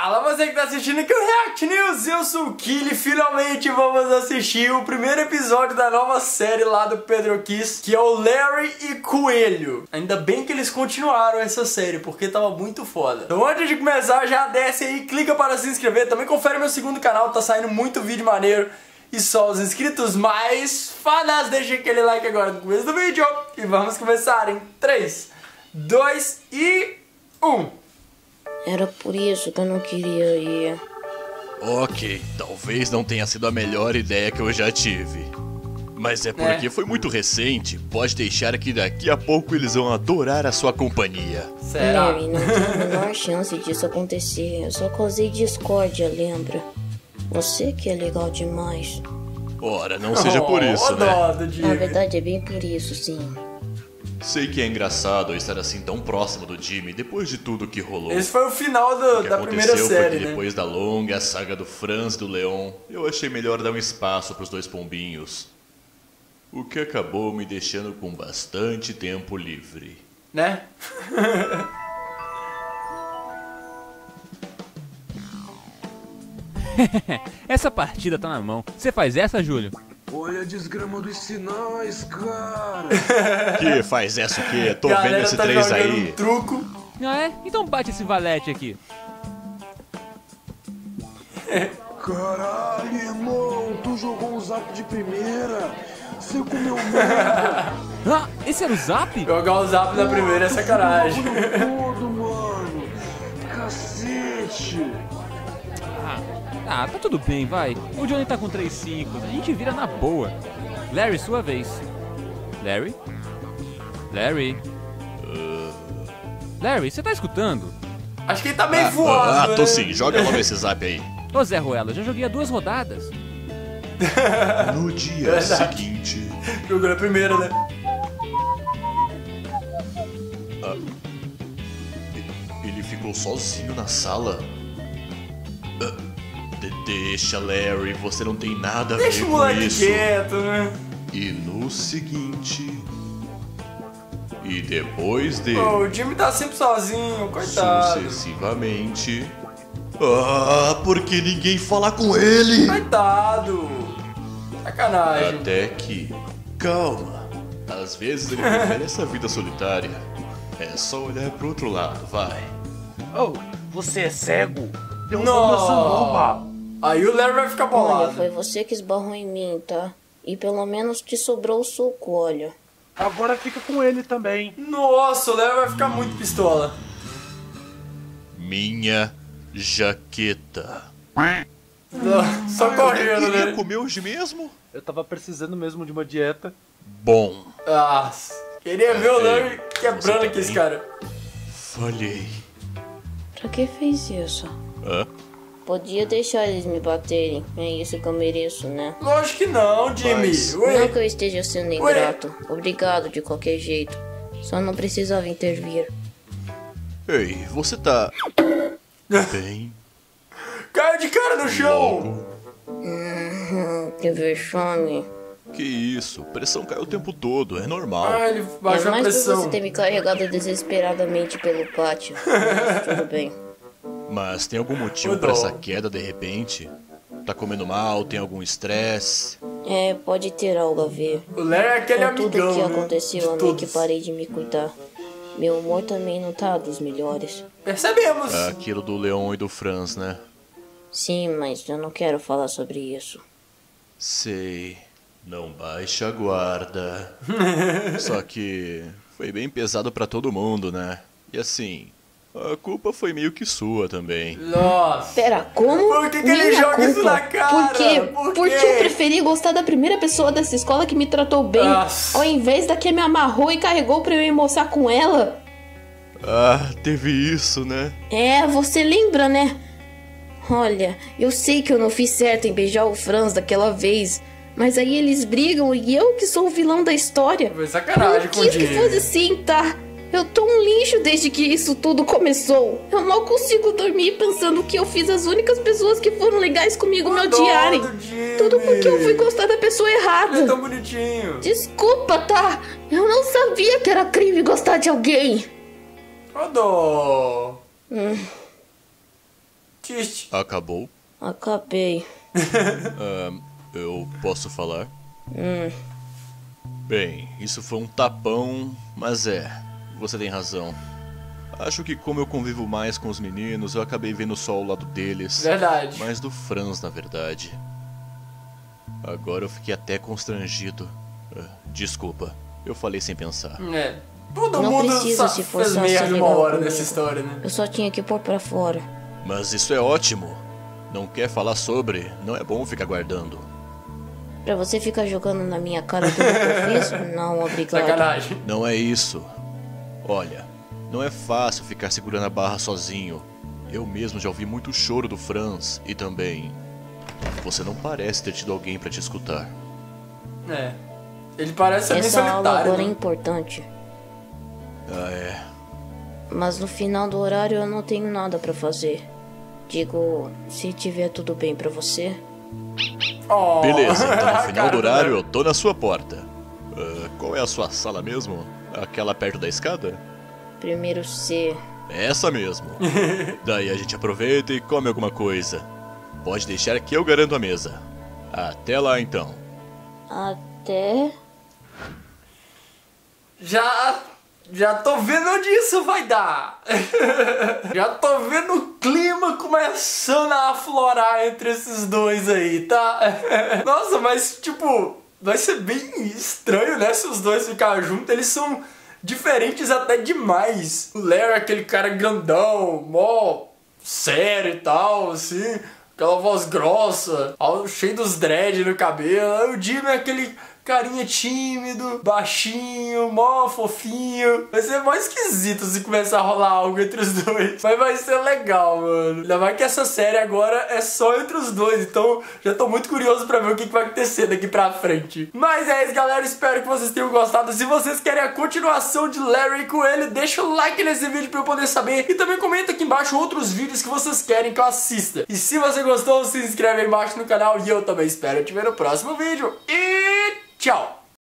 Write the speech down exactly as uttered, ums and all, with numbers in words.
Fala você que tá assistindo aqui o React News, eu sou o Killy. Finalmente vamos assistir o primeiro episódio da nova série lá do Pedro Kiss, que é o Larry e Coelho. Ainda bem que eles continuaram essa série, porque tava muito foda. Então antes de começar, já desce aí, clica para se inscrever. Também confere meu segundo canal, tá saindo muito vídeo maneiro. E só os inscritos mais fadas, deixem aquele like agora no começo do vídeo. E vamos começar em três, dois e um. Era por isso que eu não queria ir. Ok, talvez não tenha sido a melhor ideia que eu já tive. Mas é porque é. foi muito recente. Pode deixar que daqui a pouco eles vão adorar a sua companhia. Será? Larry, não tem a menor chance disso acontecer. Eu só causei discórdia, lembra? Você que é legal demais. Ora, não seja por isso, oh, né? Na verdade é bem por isso, sim. Sei que é engraçado estar assim tão próximo do Jimmy depois de tudo que rolou. Esse foi o final do, o que da primeira série, foi que né? Depois da longa saga do Franz e do Leon, eu achei melhor dar um espaço pros dois pombinhos. O que acabou me deixando com bastante tempo livre. Né? Essa partida tá na mão. Você faz essa, Júlio? Olha a desgrama dos sinais, cara. Que faz essa o quê? Tô Galera vendo esse tá três jogando aí. Um truco. Ah, é? Então bate esse valete aqui. Caralho, irmão, tu jogou um zap de primeira. Você comeu merda. Ah, esse era o zap? Jogar o zap da primeira é sacanagem. Todo, mano. Cacete. Ah, tá tudo bem, vai. O Johnny tá com três cinco, a gente vira na boa. Larry, sua vez. Larry? Larry? Uh... Larry, você tá escutando? Acho que ele tá meio Ah, voando. ah, tô né? sim, joga logo esse zap aí. Ô Zé Ruela, já joguei há duas rodadas. No dia Verdade. seguinte... Jogou na primeira, né? Ah, ele ficou sozinho na sala. Ah, de deixa, Larry, você não tem nada a Deixa ver o com moleque isso. quieto, né? E no seguinte... E depois dele... Pô, o Jimmy tá sempre sozinho, coitado. Sucessivamente... Ah, porque ninguém fala com ele! Coitado. Sacanagem. Até que... Calma. Às vezes ele prefere essa vida solitária. É só olhar pro outro lado, vai. Oh, você é cego? Deu uma suruba. Aí o Larry vai ficar Olha, bolado. foi você que esbarrou em mim, tá? E pelo menos te sobrou o suco, olha. Agora fica com ele também. Nossa, o Larry vai ficar muito pistola. Minha jaqueta. Só correndo, Queria né? comer hoje mesmo? Eu tava precisando mesmo de uma dieta. Bom, Nossa. Queria ver o Larry Ei, quebrando você aqui esse tá cara. falhei. Pra que fez isso? Hã? Podia deixar eles me baterem. É isso que eu mereço, né? Lógico que não, Jimmy. Mas- Ué, Não que eu esteja sendo ingrato. Obrigado de qualquer jeito. Só não precisava intervir. Ei, você tá... bem? caiu de cara no chão. Logo? Hum, que vexame. Que isso, pressão cai o tempo todo, é normal. Ah, ele É baixou a mais por pressão. você ter me carregado desesperadamente pelo pátio. Mas tudo bem. Mas tem algum motivo Ô, pra dó. essa queda de repente? Tá comendo mal, tem algum estresse? É, pode ter algo a ver. O Larry é aquele Com tudo amigão, que né? aconteceu, De eu meio que todos. parei de me cuidar. Meu humor também não tá dos melhores. Percebemos. É aquilo do Leon e do Franz, né? Sim, mas eu não quero falar sobre isso. Sei, não baixa a guarda. Só que foi bem pesado pra todo mundo, né? E assim, a culpa foi meio que sua também. Nossa. Pera, como? Por que que ele Minha joga culpa? isso na cara? Por quê? Por Porque quê? eu preferi gostar da primeira pessoa dessa escola que me tratou bem, Nossa. ao invés da que me amarrou e carregou pra eu ir almoçar com ela. Ah, teve isso, né? É, você lembra, né? Olha, eu sei que eu não fiz certo em beijar o Franz daquela vez, mas aí eles brigam e eu que sou o vilão da história. Foi sacanagem Eu com o quis que Jimmy. fosse assim, tá? Eu tô um lixo desde que isso tudo começou. Eu mal consigo dormir pensando que eu fiz as únicas pessoas que foram legais comigo me Ô, dó odiarem. do Jimmy. Tudo porque eu fui gostar da pessoa Ele é errada. tão bonitinho. Desculpa, tá? Eu não sabia que era crime gostar de alguém. Ô, dó. Hum. Triste. Acabou? Acabei. Ah, eu posso falar? Hum. Bem, isso foi um tapão, mas é, você tem razão. Acho que como eu convivo mais com os meninos, eu acabei vendo só o lado deles. Verdade. Mais do Franz, na verdade. Agora eu fiquei até constrangido. Ah, desculpa, eu falei sem pensar. É. Todo Não mundo precisa só se fez forçar a meia ser de uma legal hora comigo. nessa história, né? Eu só tinha que pôr pra fora. Mas isso é ótimo. Não quer falar sobre, não é bom ficar guardando. Pra você ficar jogando na minha cara tudo que eu fiz? Não, obrigado. Sacanagem. Não é isso. Olha, não é fácil ficar segurando a barra sozinho. Eu mesmo já ouvi muito choro do Franz e também... Você não parece ter tido alguém pra te escutar. É. Ele parece ser bem Essa aula solitário, agora é né? importante. Ah, é. Mas no final do horário eu não tenho nada pra fazer. Digo, se tiver tudo bem pra você. Oh. Beleza, então no final Cara do horário eu tô na sua porta. Ah, qual é a sua sala mesmo? Aquela perto da escada? Primeiro C. Essa mesmo. Daí a gente aproveita e come alguma coisa. Pode deixar que eu garanto a mesa. Até lá então. Até... Já... Já tô vendo onde isso vai dar. Já tô vendo o clima começando a aflorar entre esses dois aí, tá? Nossa, mas tipo, vai ser bem estranho, né? Se os dois ficarem juntos, eles são diferentes até demais. O Larry é aquele cara grandão, mó sério e tal, assim, aquela voz grossa, cheio dos dread no cabelo. O Jimmy é aquele carinha tímido, baixinho, mó fofinho. Vai ser mó esquisito se começar a rolar algo entre os dois. Mas vai ser legal, mano. Ainda mais que essa série agora é só entre os dois. Então já tô muito curioso pra ver o que vai acontecer daqui pra frente. Mas é isso, galera. Espero que vocês tenham gostado. Se vocês querem a continuação de Larry e Coelho, deixa o like nesse vídeo pra eu poder saber. E também comenta aqui embaixo outros vídeos que vocês querem que eu assista. E se você gostou, se inscreve aí embaixo no canal. E eu também espero te ver no próximo vídeo. E... tchau!